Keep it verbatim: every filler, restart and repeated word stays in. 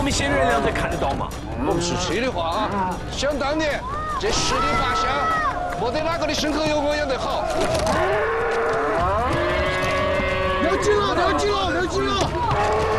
们些人量才看得到嘛。 我不是气的话啊，想当年这十里八乡，没得哪个的牲口有我养得好。 聊紧了，聊紧了，聊紧了。